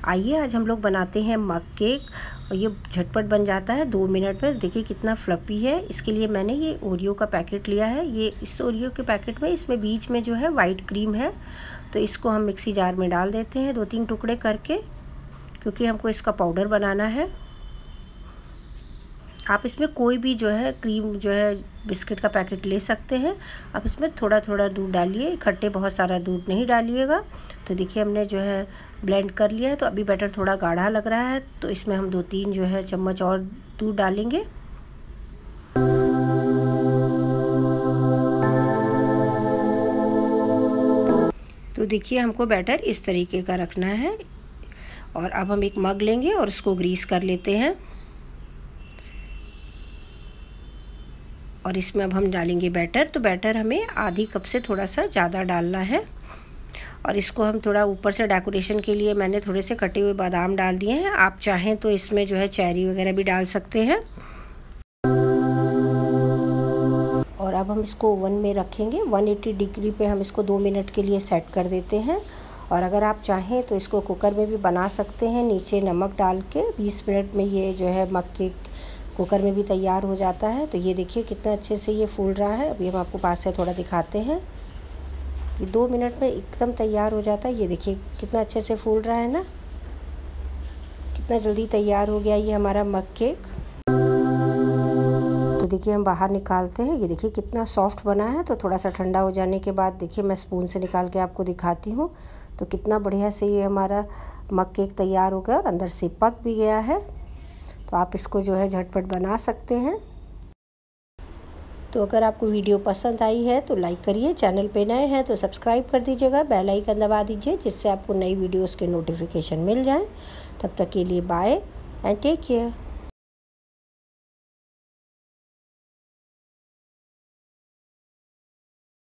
आइए आज हम लोग बनाते हैं मग केक और ये झटपट बन जाता है 2 मिनट में। देखिए कितना फ्लफ़ी है। इसके लिए मैंने ये ओरियो का पैकेट लिया है। ये इस ओरियो के पैकेट में इसमें बीच में जो है वाइट क्रीम है, तो इसको हम मिक्सी जार में डाल देते हैं 2-3 टुकड़े करके, क्योंकि हमको इसका पाउडर बनाना है। आप इसमें कोई भी जो है क्रीम जो है बिस्किट का पैकेट ले सकते हैं। आप इसमें थोड़ा थोड़ा दूध डालिए, इकट्ठे बहुत सारा दूध नहीं डालिएगा। तो देखिए हमने जो है ब्लेंड कर लिया है। तो अभी बैटर थोड़ा गाढ़ा लग रहा है, तो इसमें हम 2-3 जो है चम्मच और दूध डालेंगे। तो देखिए हमको बैटर इस तरीके का रखना है। और अब हम एक मग लेंगे और उसको ग्रीस कर लेते हैं। और इसमें अब हम डालेंगे बैटर। तो बैटर हमें आधी कप से थोड़ा सा ज़्यादा डालना है। और इसको हम थोड़ा ऊपर से डेकोरेशन के लिए मैंने थोड़े से कटे हुए बादाम डाल दिए हैं। आप चाहें तो इसमें जो है चेरी वगैरह भी डाल सकते हैं। और अब हम इसको ओवन में रखेंगे 180 डिग्री पे। हम इसको 2 मिनट के लिए सेट कर देते हैं। और अगर आप चाहें तो इसको कुकर में भी बना सकते हैं, नीचे नमक डाल के। 20 मिनट में ये जो है मग केक कुकर में भी तैयार हो जाता है। तो ये देखिए कितना अच्छे से ये फूल रहा है। अभी हम आपको पास से थोड़ा दिखाते हैं कि 2 मिनट में एकदम तैयार हो जाता है। ये देखिए कितना अच्छे से फूल रहा है ना, कितना जल्दी तैयार हो गया ये हमारा मग केक। तो देखिए हम बाहर निकालते हैं। ये देखिए कितना सॉफ्ट बना है। तो थोड़ा सा ठंडा हो जाने के बाद देखिए मैं स्पून से निकाल के आपको दिखाती हूँ। तो कितना बढ़िया से ये हमारा मग केक तैयार हो गया और अंदर से पक भी गया है। तो आप इसको जो है झटपट बना सकते हैं। तो अगर आपको वीडियो पसंद आई है तो लाइक करिए, चैनल पे नए हैं तो सब्सक्राइब कर दीजिएगा, बेल आइकन दबा दीजिए, जिससे आपको नई वीडियोस के नोटिफिकेशन मिल जाएं। तब तक के लिए बाय एंड टेक केयर।